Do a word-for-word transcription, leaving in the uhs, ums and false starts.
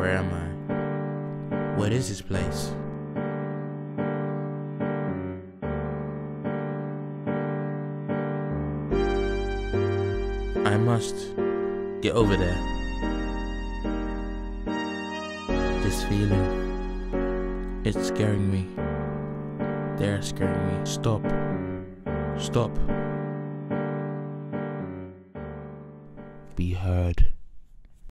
Where am I? What is this place? I must get over there. This feeling, it's scaring me. They're scaring me. Stop. Stop. Be heard.